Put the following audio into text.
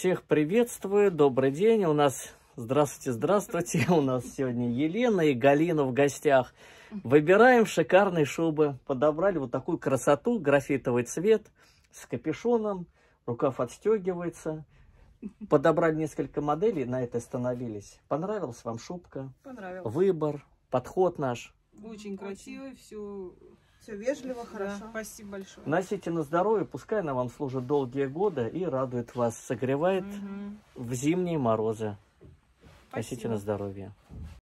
Всех приветствую, добрый день. У нас, здравствуйте, у нас сегодня Елена и Галина в гостях. Выбираем шикарные шубы. Подобрали вот такую красоту, графитовый цвет с капюшоном, рукав отстегивается. Подобрали несколько моделей, на это остановились. Понравилась вам шубка? Понравилось. Выбор, подход наш. Очень красивый, все вежливо, хорошо. Да, спасибо большое. Носите на здоровье, пускай она вам служит долгие годы и радует вас, согревает в зимние морозы. Носите на здоровье.